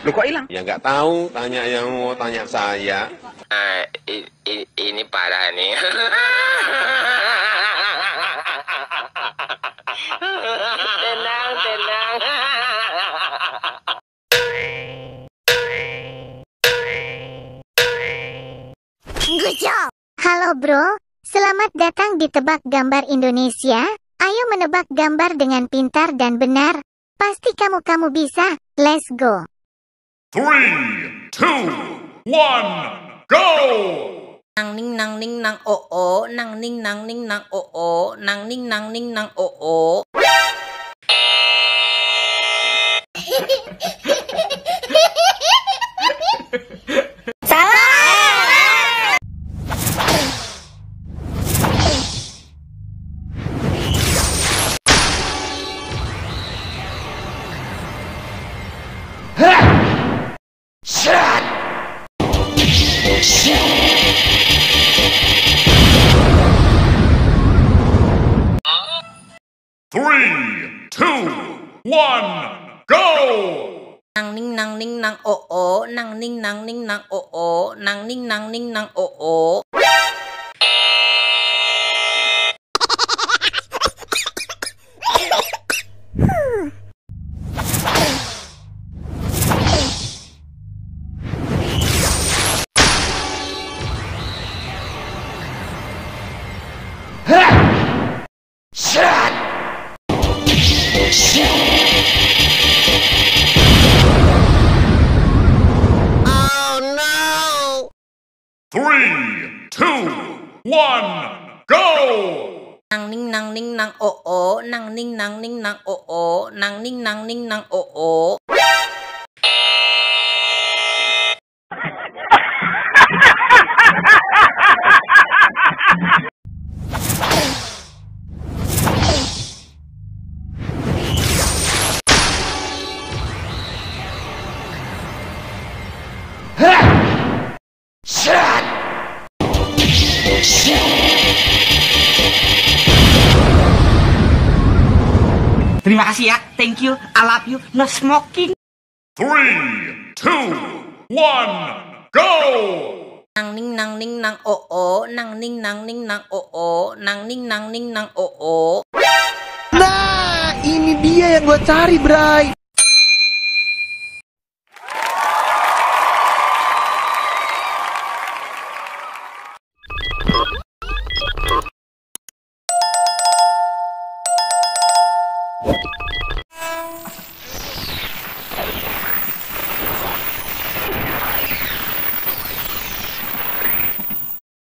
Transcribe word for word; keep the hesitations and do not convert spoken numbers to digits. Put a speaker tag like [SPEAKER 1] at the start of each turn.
[SPEAKER 1] Lu kok hilang?
[SPEAKER 2] Ya nggak tahu, tanya yang mau tanya saya.
[SPEAKER 3] Ah, i, i, ini parah nih. Tenang, tenang.
[SPEAKER 4] Good job. Halo bro, selamat datang di Tebak Gambar Indonesia. Ayo menebak gambar dengan pintar dan benar. Pasti kamu-kamu bisa. Let's go.
[SPEAKER 5] Three, two, one, go!
[SPEAKER 6] Nang ning nang ning nang o o, nang ning nang ning nang o o, nang ning nang ning nang o o.
[SPEAKER 5] Three, two, one, go!
[SPEAKER 6] Nang ning nang ning nang o o, nang ning nang ning nang o o, nang ning nang ning nang o o.
[SPEAKER 5] Three, two, one, go!
[SPEAKER 6] Nang ning nang ning nang o o, nang ning nang ning nang o o, nang ning nang ning nang o o.
[SPEAKER 1] Terima kasih ya, thank you, I love you, no smoking.
[SPEAKER 5] Three, two, one, go!
[SPEAKER 6] Nang ning nang ning nang o o, nang ning nang ning nang o o, nang ning nang ning nang o o.
[SPEAKER 7] Nah, ini dia yang gue cari, Bray.